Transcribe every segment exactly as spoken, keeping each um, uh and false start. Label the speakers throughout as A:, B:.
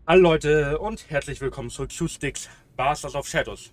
A: Hallo Leute und herzlich willkommen zurück zu Styx Masters of Shadows.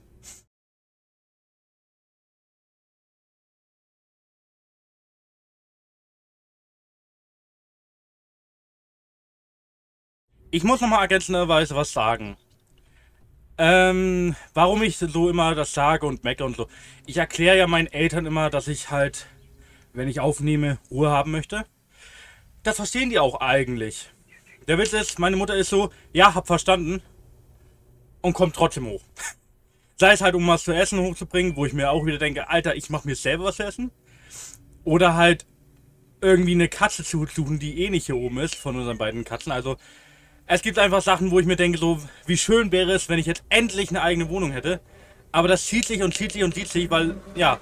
A: Ich muss nochmal ergänzenderweise was sagen. Ähm, warum ich so immer das sage und mecke und so. Ich erkläre ja meinen Eltern immer, dass ich halt, wenn ich aufnehme, Ruhe haben möchte. Das verstehen die auch eigentlich. Der Witz ist, meine Mutter ist so, ja, hab verstanden und kommt trotzdem hoch. Sei es halt, um was zu essen hochzubringen, wo ich mir auch wieder denke, Alter, ich mach mir selber was zu essen. Oder halt irgendwie eine Katze zu suchen, die eh nicht hier oben ist, von unseren beiden Katzen. Also, es gibt einfach Sachen, wo ich mir denke, so, wie schön wäre es, wenn ich jetzt endlich eine eigene Wohnung hätte. Aber das zieht sich und zieht sich und zieht sich, weil, ja,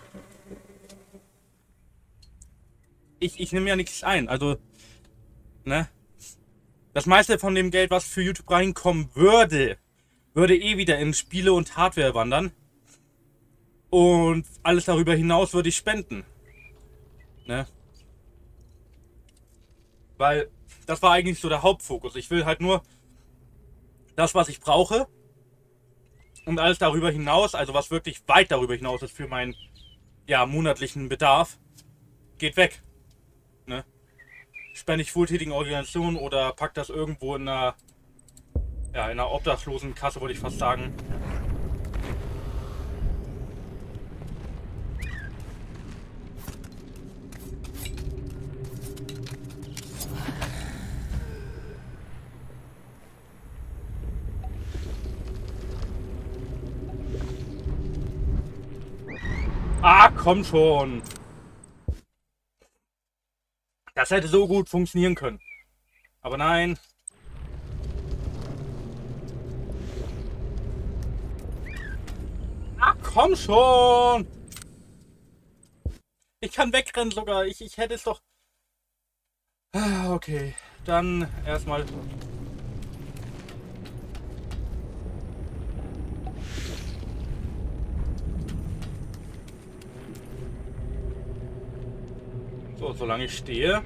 A: ich, ich nehme ja nichts ein. Also, ne? Das meiste von dem Geld, was für YouTube reinkommen würde, würde eh wieder in Spiele und Hardware wandern. Und alles darüber hinaus würde ich spenden. Ne? Weil das war eigentlich so der Hauptfokus. Ich will halt nur das, was ich brauche. Und alles darüber hinaus, also was wirklich weit darüber hinaus ist für meinen ja, monatlichen Bedarf, geht weg. Ne? Spende ich wohltätigen Organisationen oder pack das irgendwo in einer, ja, in einer obdachlosen Kasse, würde ich fast sagen. Ah, komm schon. Das hätte so gut funktionieren können. Aber nein. Ah, komm schon. Ich kann wegrennen sogar. Ich, ich hätte es doch... Ah, okay. Dann erstmal... So, solange ich stehe,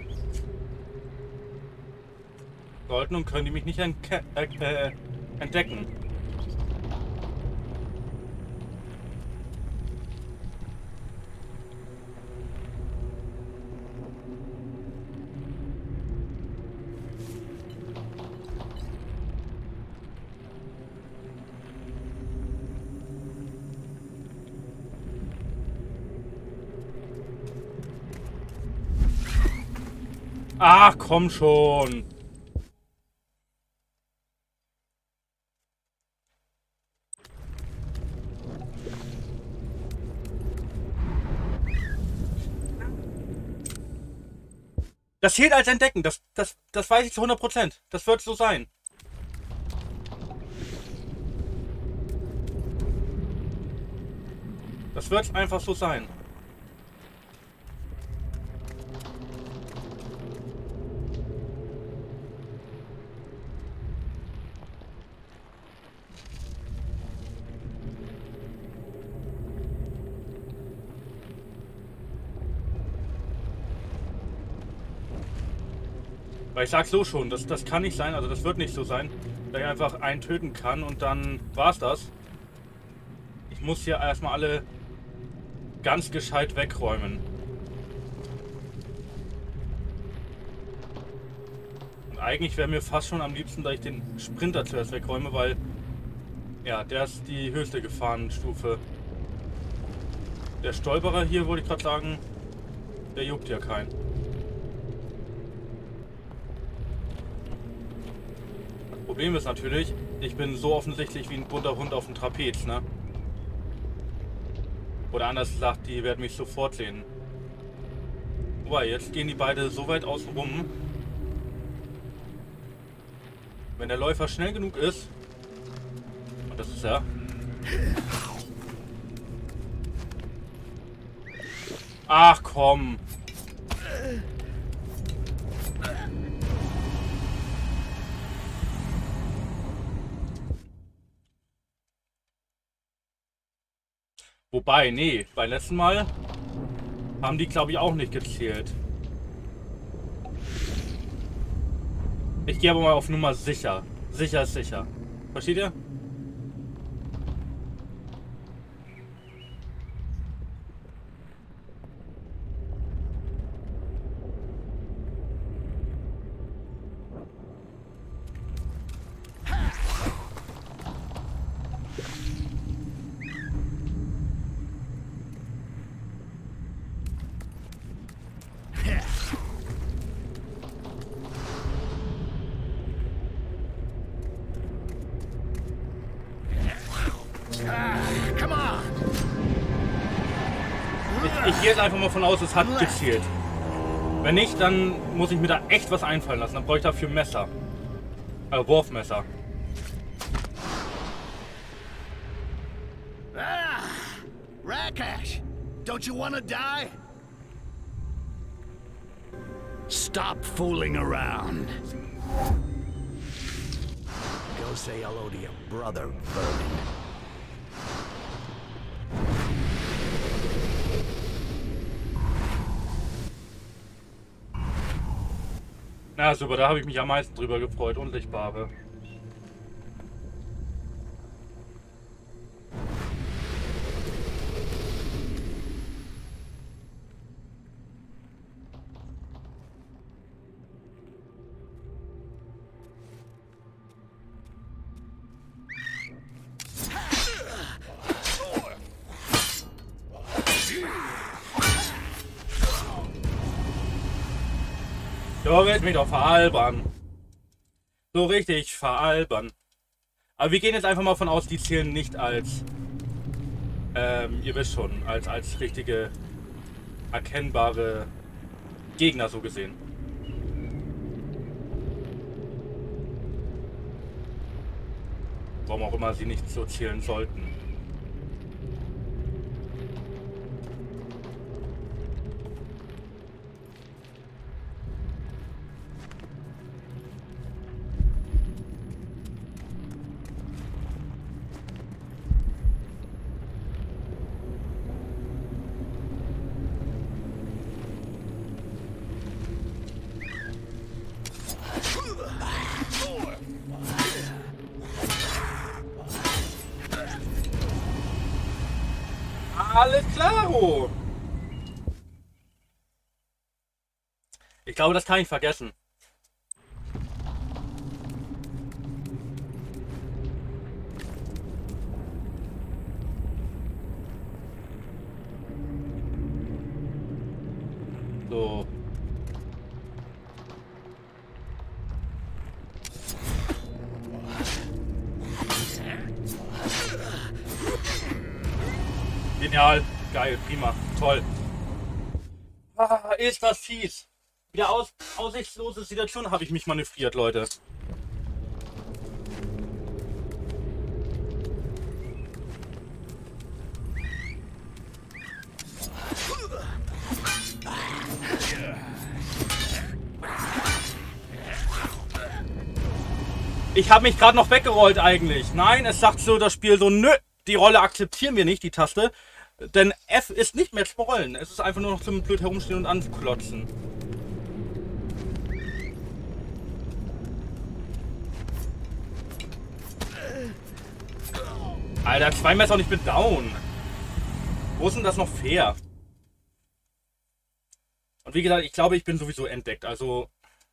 A: sollten und können die mich nicht entke äh, äh, entdecken. Ach, komm schon. Das zählt als Entdecken. Das, das, das weiß ich zu hundert Prozent. Das wird so sein. Das wird einfach so sein. Weil ich sag's so schon, das, das kann nicht sein, also das wird nicht so sein, dass ich einfach einen töten kann und dann war's das. Ich muss hier erstmal alle ganz gescheit wegräumen. Und eigentlich wäre mir fast schon am liebsten, dass ich den Sprinter zuerst wegräume, weil ja, der ist die höchste Gefahrenstufe. Der Stolperer hier, wollte ich gerade sagen, der juckt ja keinen. Problem ist natürlich, ich bin so offensichtlich wie ein bunter Hund auf dem Trapez, ne? Oder anders gesagt, die werden mich sofort sehen. Wobei, jetzt gehen die beide so weit außen rum. Wenn der Läufer schnell genug ist, und das ist er. Ach komm. Wobei, nee, beim letzten Mal haben die, glaube ich, auch nicht gezählt. Ich gehe aber mal auf Nummer sicher. Sicher ist sicher. Versteht ihr? Ich gehe jetzt einfach mal von aus, es hat gezielt. Wenn nicht, dann muss ich mir da echt was einfallen lassen. Dann brauche ich dafür Messer. Äh, Wurfmesser.
B: Ah, Rakash, don't you wanna die? Stop fooling around. Go say hello to your brother, Vermin.
A: Na super, da habe ich mich am meisten drüber gefreut. Unsichtbare. Du willst mich doch veralbern. So richtig veralbern. Aber wir gehen jetzt einfach mal von aus, die zählen nicht als, ähm, ihr wisst schon, als, als richtige, erkennbare Gegner so gesehen. Warum auch immer sie nicht so zählen sollten. Alles klaro. Ich glaube, das kann ich vergessen. So. Genial, geil, prima, toll. Ah, ist das fies. Wieder aus, aussichtslose Situation habe ich mich manövriert, Leute. Ich habe mich gerade noch weggerollt eigentlich. Nein, es sagt so das Spiel so, nö, die Rolle akzeptieren wir nicht, die Taste. Denn F ist nicht mehr zum Rollen. Es ist einfach nur noch zum blöd herumstehen und anklotzen. Alter, zwei Messer und ich bin down. Wo ist denn das noch fair? Und wie gesagt, ich glaube, ich bin sowieso entdeckt. Also...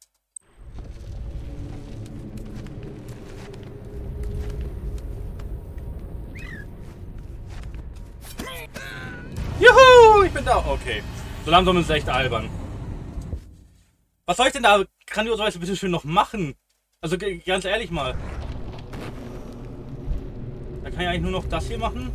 A: Juhu, ich bin da. Okay. So langsam ist es echt albern. Was soll ich denn da grandioserweise bitte schön noch machen? Also ganz ehrlich mal. Da kann ich eigentlich nur noch das hier machen.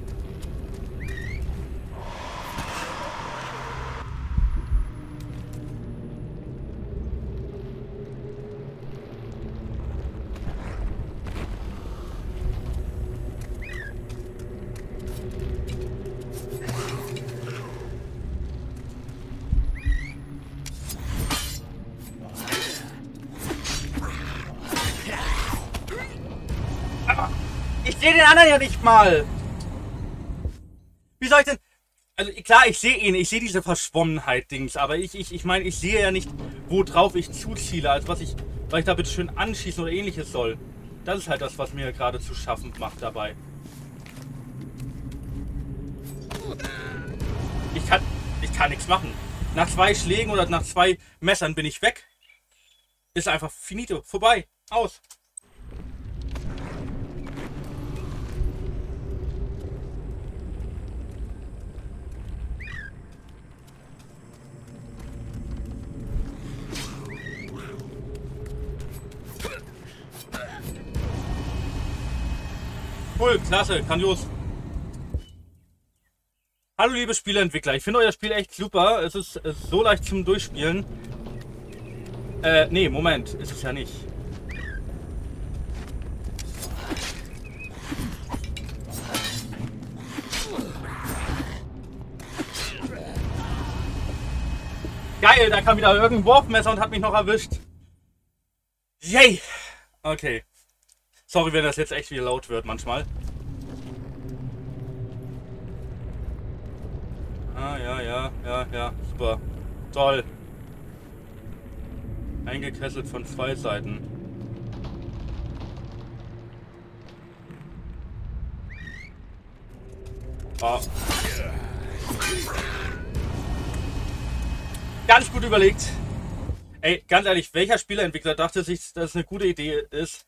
A: Ich sehe den anderen ja nicht mal. Wie soll ich denn... Also klar, ich sehe ihn, ich sehe diese Verschwommenheit-Dings, aber ich, ich, ich meine, ich sehe ja nicht, wo drauf ich zuziele, also was ich weil ich da bitte schön anschießen oder ähnliches soll. Das ist halt das, was mir gerade zu schaffen macht dabei. Ich kann, ich kann nichts machen. Nach zwei Schlägen oder nach zwei Messern bin ich weg. Ist einfach finito. Vorbei. Aus. Cool, klasse, grandios. Hallo liebe Spieleentwickler, ich finde euer Spiel echt super. Es ist, es ist so leicht zum Durchspielen. Äh, nee, Moment, ist es ja nicht. Geil, da kam wieder irgendein Wurfmesser und hat mich noch erwischt. Yay! Okay. Sorry, wenn das jetzt echt wieder laut wird manchmal. Ah, ja, ja, ja, ja, super. Toll. Eingekesselt von zwei Seiten. Oh. Ganz gut überlegt. Ey, ganz ehrlich, welcher Spieleentwickler dachte sich, dass es eine gute Idee ist?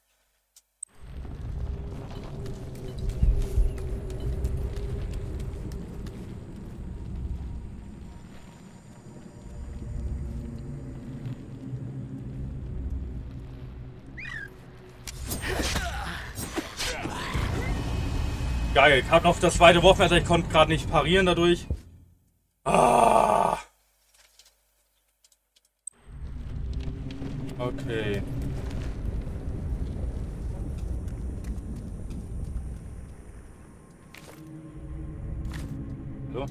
A: Geil, gerade noch das zweite Wurfmesser, ich konnte gerade nicht parieren dadurch. Ah. Okay. So.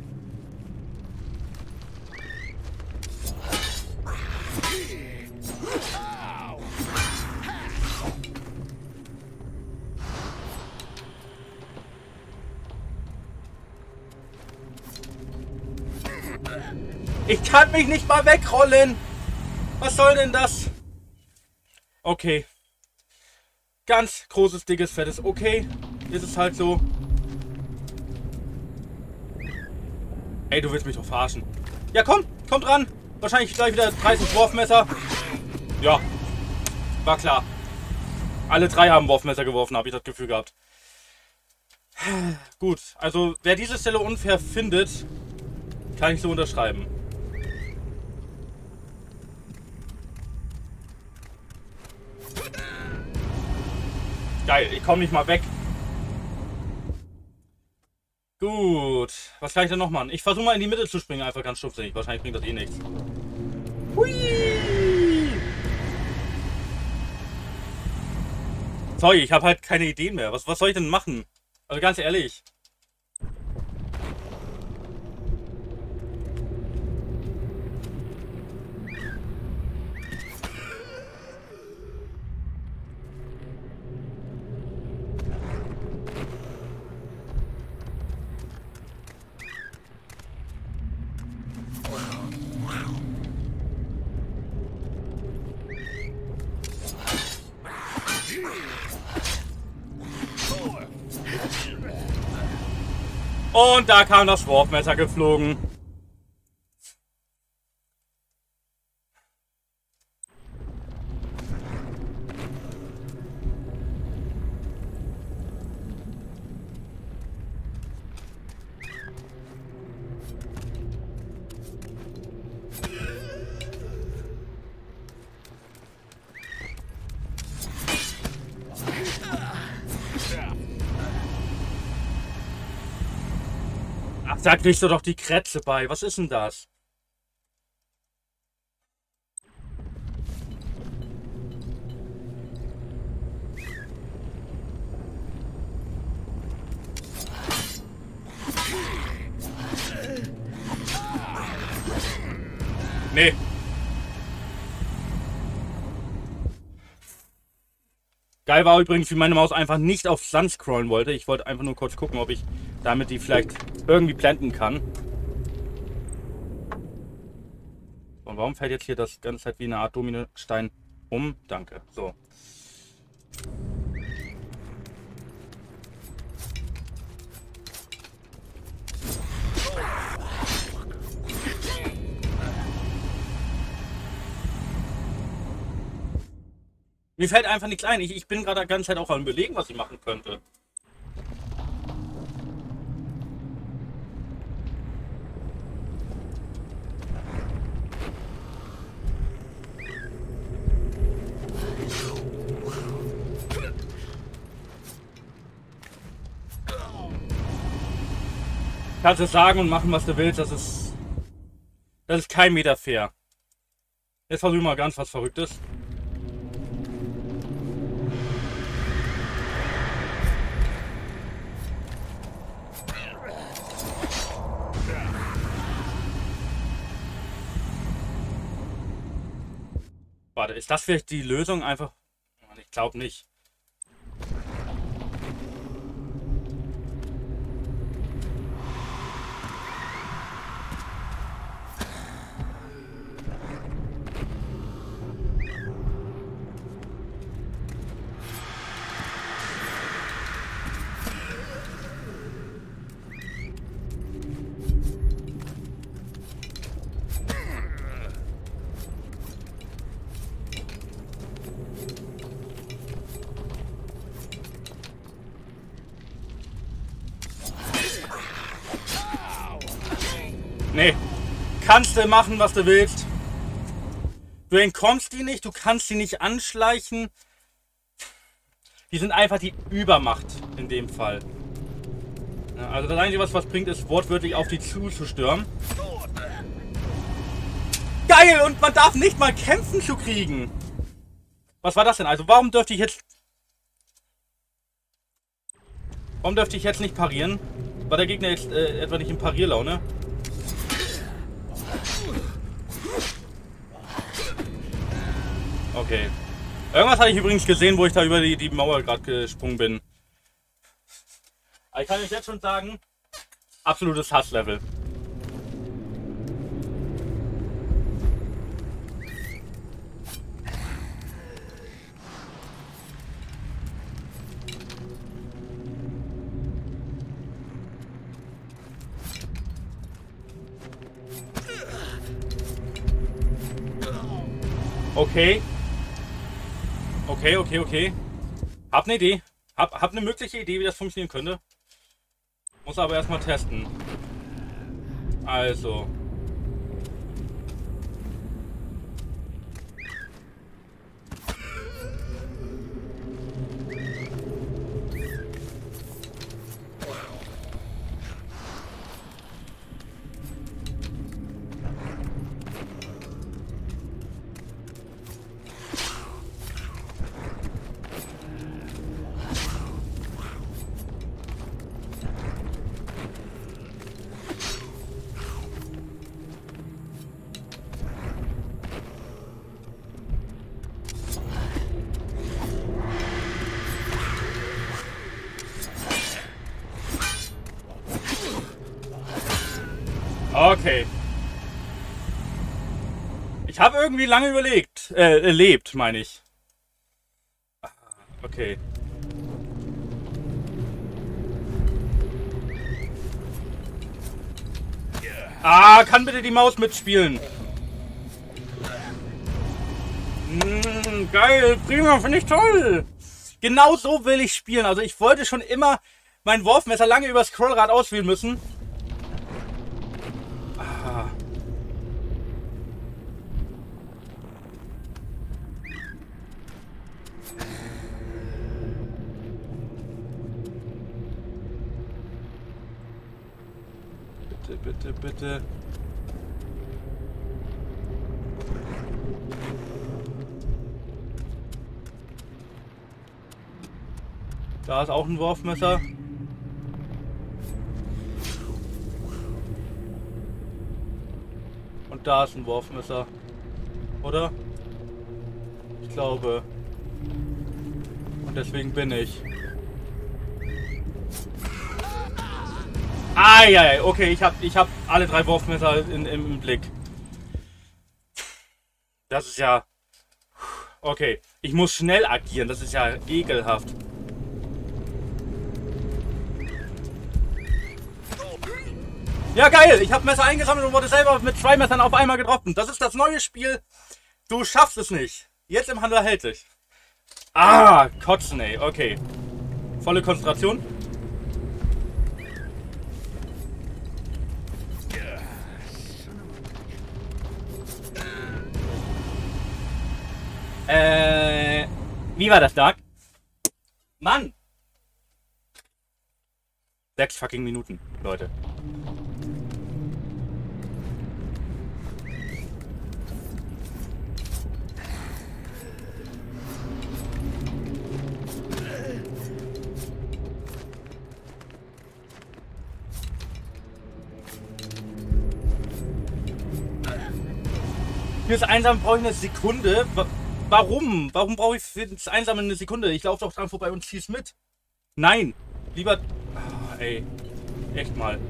A: Ich kann mich nicht mal wegrollen. Was soll denn das? Okay. Ganz großes, dickes, fettes Okay. Ist es halt so. Ey, du willst mich doch verarschen. Ja, komm, komm dran. Wahrscheinlich gleich wieder dreißig Wurfmesser. Ja, war klar. Alle drei haben Wurfmesser geworfen, habe ich das Gefühl gehabt. Gut, also wer diese Stelle unfair findet, kann ich so unterschreiben. Geil, ich komme nicht mal weg. Gut, was kann ich denn noch machen? Ich versuche mal in die Mitte zu springen, einfach ganz stumpfsinnig. Wahrscheinlich bringt das eh nichts. Hui! Sorry, ich habe halt keine Ideen mehr. Was, was soll ich denn machen? Also ganz ehrlich. Und da kam das Wurfmesser geflogen. Ach, da kriegst du doch die Krätze bei. Was ist denn das? Nee. Geil war übrigens, wie meine Maus einfach nicht aufs Land scrollen wollte. Ich wollte einfach nur kurz gucken, ob ich damit die vielleicht irgendwie blenden kann. Und warum fällt jetzt hier das ganze Zeit wie eine Art Dominostein Um, danke. So. Mir fällt einfach nichts ein. Ich, ich bin gerade die ganze Zeit auch am Überlegen, was ich machen könnte. Kannst du sagen und machen, was du willst. Das ist... Das ist kein Meter fair. Jetzt versuchen wir mal ganz was Verrücktes. Warte, ist das vielleicht die Lösung? Einfach... Ich glaube nicht. Nee. Kannst du machen, was du willst. Du entkommst die nicht, du kannst die nicht anschleichen. Die sind einfach die Übermacht in dem Fall. Ja, also das Einzige, was was bringt, ist wortwörtlich auf die zuzustürmen. Geil! Und man darf nicht mal kämpfen zu kriegen. Was war das denn? Also warum dürfte ich jetzt... Warum dürfte ich jetzt nicht parieren? War der Gegner jetzt äh, etwa nicht in Parierlaune? Okay. Irgendwas hatte ich übrigens gesehen, wo ich da über die, die Mauer gerade gesprungen bin. Aber ich kann euch jetzt schon sagen, absolutes Hasslevel. Okay. Okay, okay, okay. Hab eine Idee. Hab, hab eine mögliche Idee, wie das funktionieren könnte. Muss aber erstmal testen. Also. Okay. Ich habe irgendwie lange überlegt. Äh, erlebt, meine ich. Okay. Ah, kann bitte die Maus mitspielen? Mm, geil, prima, finde ich toll. Genau so will ich spielen. Also ich wollte schon immer mein Wurfmesser lange über das Scrollrad auswählen müssen. Ah. Bitte, bitte, bitte. Da ist auch ein Wurfmesser. Und da ist ein Wurfmesser. Oder? Ich glaube. Und deswegen bin ich. Ah, ja, ja, okay, ich habe ich hab alle drei Wurfmesser in, im Blick. Das ist ja... Okay, ich muss schnell agieren, das ist ja ekelhaft. Ja, geil, ich habe Messer eingesammelt und wurde selber mit zwei Messern auf einmal getroffen. Das ist das neue Spiel. Du schaffst es nicht. Jetzt im Handel hält dich. Ah, kotzen, ey, okay. Volle Konzentration. Äh, wie war das, Doc? Mann! Sechs fucking Minuten, Leute. Fürs Einsammeln brauche ich eine Sekunde. Warum? Warum brauche ich für das Einsammeln eine Sekunde? Ich laufe doch dran vorbei und zieh's mit. Nein. Lieber... Oh, ey. Echt mal.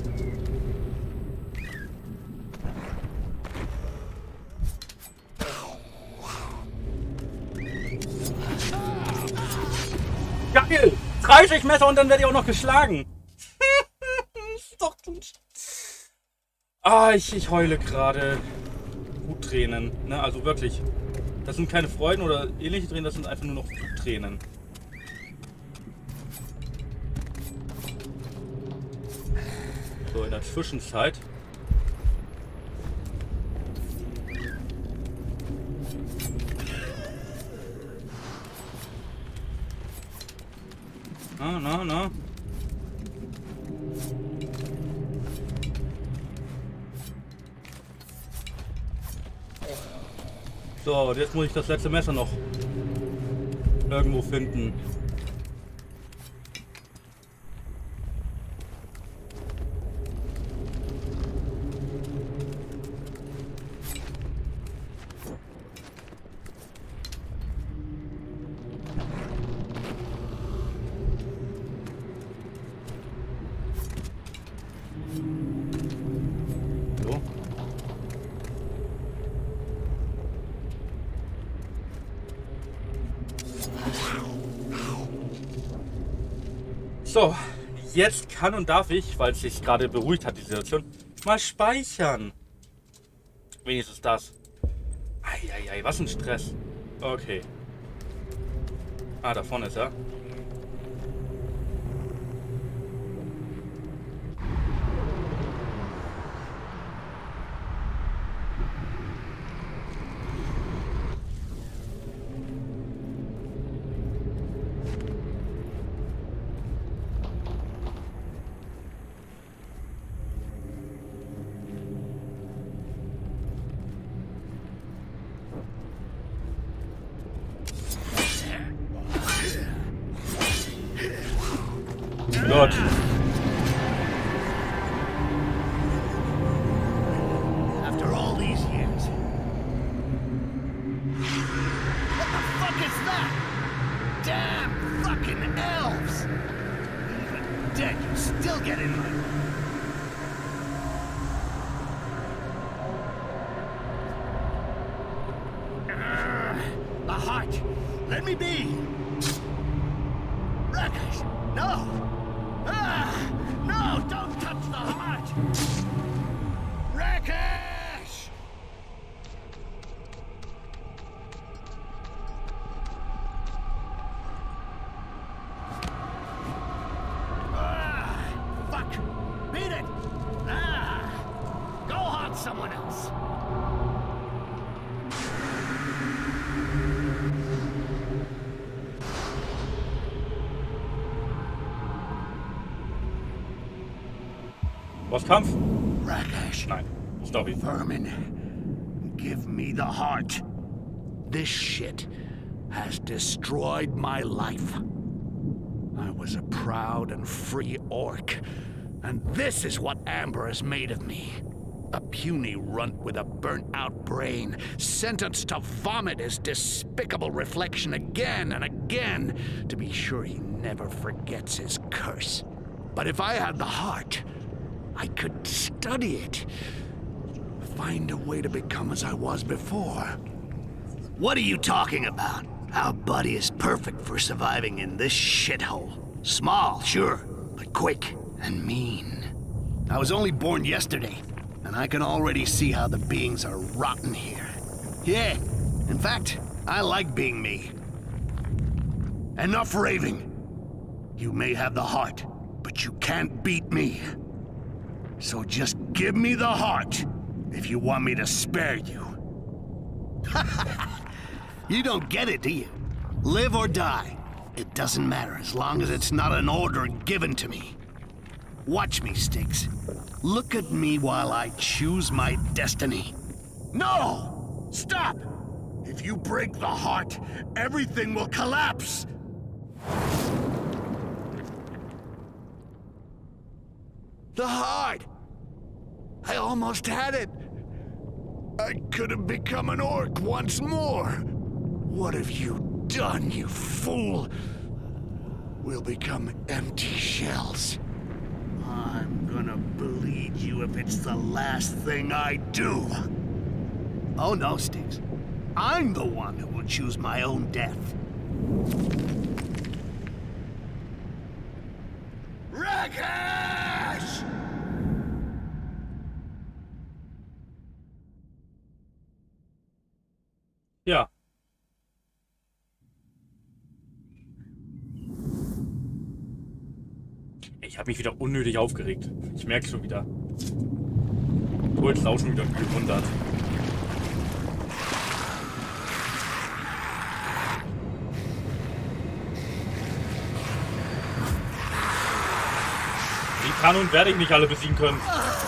A: Geil! dreißig Messer und dann werde ich auch noch geschlagen. Ist doch gut. Ah, ich, ich heule gerade. Wuttränen, ne? Also wirklich. Das sind keine Freuden oder ähnliche Tränen, das sind einfach nur noch Wuttränen. So, in der Zwischenzeit. Na, na, na. So, und jetzt muss ich das letzte Messer noch irgendwo finden. So, jetzt kann und darf ich, weil es sich gerade beruhigt hat, die Situation, mal speichern. Wenigstens das. Eieiei, was ein Stress. Okay. Ah, da vorne ist er. Gott.
B: After all these years. What the fuck is that? Damn fucking elves! Even dead, you still get in my way. Uh, the heart. Let me be. Rakesh, no! Ah, no, don't touch the heart! Rakesh! Ah, fuck! Beat it! Ah, go haunt someone else!
A: Was Kampf?
B: Rakesh.
A: Nein. Stop it.
B: Vermin, give me the heart. This shit has destroyed my life. I was a proud and free orc, and this is what Amber has made of me. A puny runt with a burnt-out brain, sentenced to vomit his despicable reflection again and again, to be sure he never forgets his curse. But if I had the heart, I could study it. Find a way to become as I was before. What are you talking about? Our buddy is perfect for surviving in this shithole. Small, sure, but quick and mean. I was only born yesterday, and I can already see how the beings are rotten here. Yeah, in fact, I like being me. Enough raving. You may have the heart, but you can't beat me. So just give me the heart if you want me to spare you. You don't get it, do you? Live or die. It doesn't matter as long as it's not an order given to me. Watch me, Styx. Look at me while I choose my destiny. No! Stop! If you break the heart, everything will collapse! The heart! I almost had it! I could have become an orc once more! What have you done, you fool? We'll become empty shells. I'm gonna bleed you if it's the last thing I do. Oh no, Styx. I'm the one who will choose my own death. Rakesh!
A: Ja. Ich habe mich wieder unnötig aufgeregt. Ich merke schon wieder. Puls ist auch schon wieder gewundert. Wie kann und werde ich nicht alle besiegen können?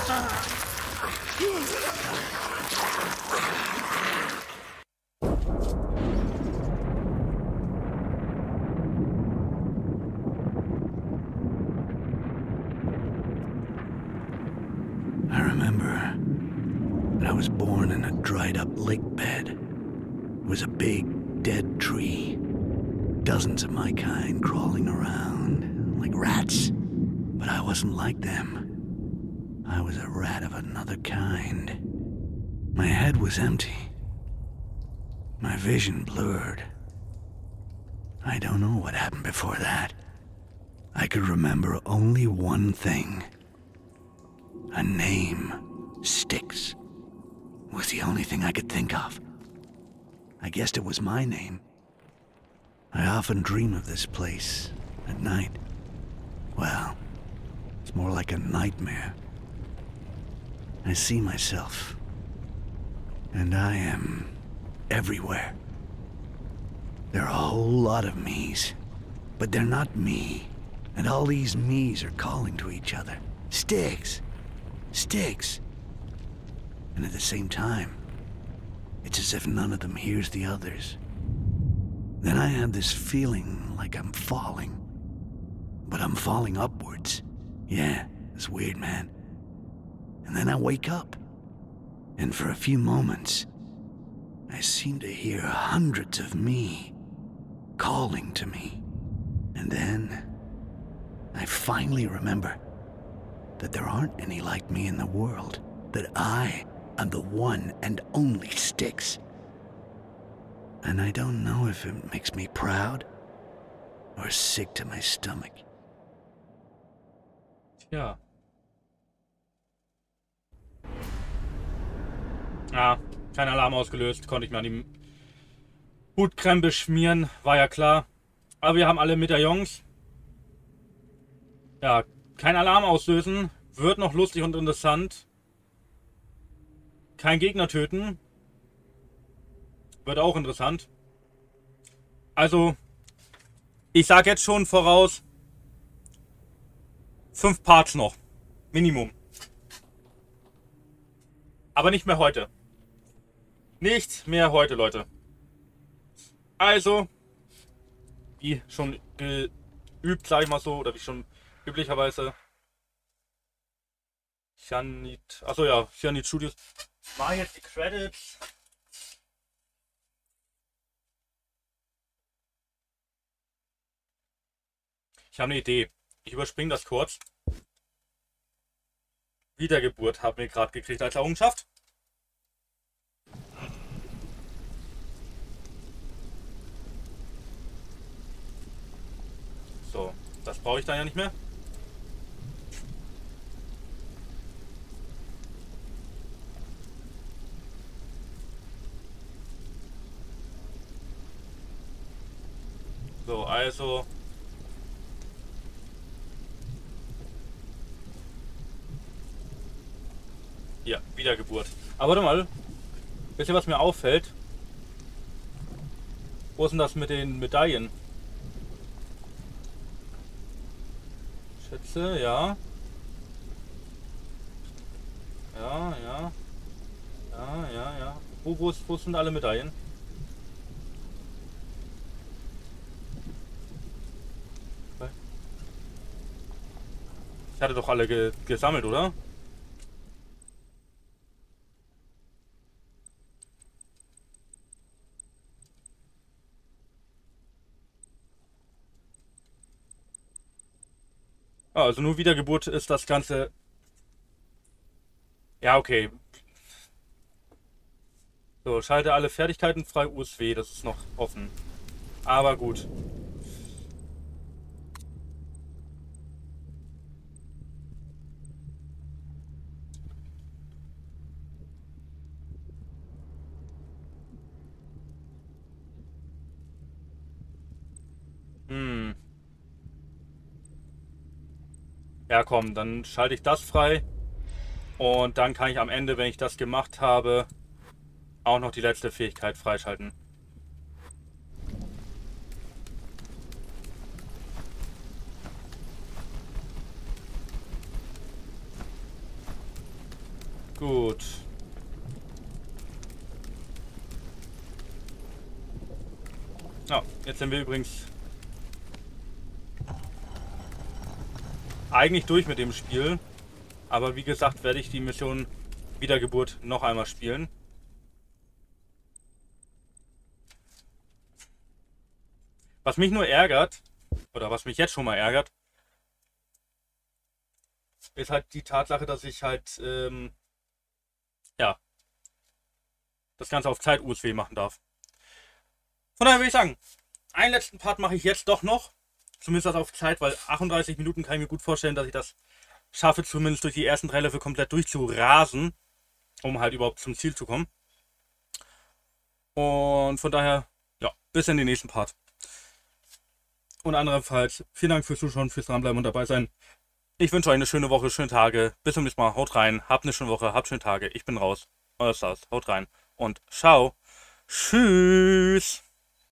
B: I remember that I was born in a dried-up lake bed. It was a big, dead tree. Dozens of my kind crawling around, like rats. But I wasn't like them. I was a rat of another kind. My head was empty. My vision blurred. I don't know what happened before that. I could remember only one thing. A name, Styx, was the only thing I could think of. I guessed it was my name. I often dream of this place at night. Well, it's more like a nightmare. I see myself, and I am everywhere. There are a whole lot of me's, but they're not me. And all these me's are calling to each other. Styx! Styx! And at the same time, it's as if none of them hears the others. Then I have this feeling like I'm falling. But I'm falling upwards. Yeah, it's weird, man. And then I wake up. And for a few moments, I seem to hear hundreds of me calling to me. And then I finally remember that there aren't any like me in the world. That I am the one and only Styx. And I don't know if it makes me proud or sick to my stomach.
A: Ja. Ah, kein Alarm ausgelöst. Konnte ich mir an die Hutcreme beschmieren. War ja klar. Aber wir haben alle Medaillons. Ja, kein Alarm auslösen. Wird noch lustig und interessant. Kein Gegner töten. Wird auch interessant. Also, ich sage jetzt schon voraus, fünf Parts noch. Minimum. Aber nicht mehr heute. Nicht mehr heute, Leute. Also, wie schon geübt, sage ich mal so, oder wie schon üblicherweise. Cyanid, achso ja, Cyanid Studios. Mal jetzt die Credits. Ich habe eine Idee. Ich überspringe das kurz. Wiedergeburt haben wir gerade gekriegt als Errungenschaft. brauche ich da ja nicht mehr. So, also... Ja, Wiedergeburt. Aber warte mal. Wisst ihr, was mir auffällt? Wo ist denn das mit den Medaillen? Schätze, ja. Ja, ja. Ja, ja, ja. Wo, wo, ist, wo sind alle Medaillen? Ich hatte doch alle ge gesammelt, oder? Ah, also nur Wiedergeburt ist das Ganze... Ja, okay. So, schalte alle Fertigkeiten frei, U S W, das ist noch offen. Aber gut. Hm. Ja, komm, dann schalte ich das frei. Und dann kann ich am Ende, wenn ich das gemacht habe, auch noch die letzte Fähigkeit freischalten. Gut. Ja, jetzt sind wir übrigens eigentlich durch mit dem Spiel. Aber wie gesagt, werde ich die Mission Wiedergeburt noch einmal spielen. Was mich nur ärgert, oder was mich jetzt schon mal ärgert, ist halt die Tatsache, dass ich halt, ähm, ja, das Ganze auf Zeit-U S W machen darf. Von daher würde ich sagen, einen letzten Part mache ich jetzt doch noch. Zumindest das auf Zeit, weil achtunddreißig Minuten kann ich mir gut vorstellen, dass ich das schaffe, zumindest durch die ersten drei Level komplett durchzurasen, um halt überhaupt zum Ziel zu kommen. Und von daher, ja, bis in den nächsten Part. Und anderenfalls, vielen Dank fürs Zuschauen, fürs Dranbleiben und dabei sein. Ich wünsche euch eine schöne Woche, schöne Tage. Bis zum nächsten Mal. Haut rein. Habt eine schöne Woche. Habt schöne Tage. Ich bin raus. Euer Stars. Haut rein. Und ciao. Tschüss.